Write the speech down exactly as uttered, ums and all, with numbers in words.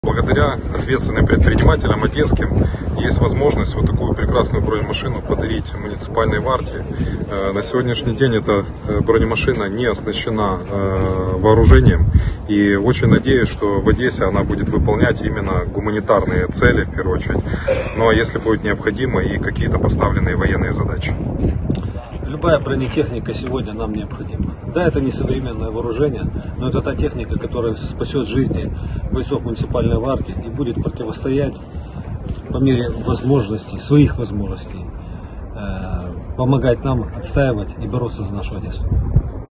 Благодаря ответственным предпринимателям одесским есть возможность вот такую прекрасную бронемашину подарить муниципальной варте. На сегодняшний день эта бронемашина не оснащена вооружением, и очень надеюсь, что в Одессе она будет выполнять именно гуманитарные цели в первую очередь, ну а если будет необходимо, и какие-то поставленные военные задачи. Любая бронетехника сегодня нам необходима. Да, это не современное вооружение, но это та техника, которая спасет жизни бойцов муниципальной варты и будет противостоять по мере возможностей, своих возможностей, помогать нам отстаивать и бороться за нашу Одессу.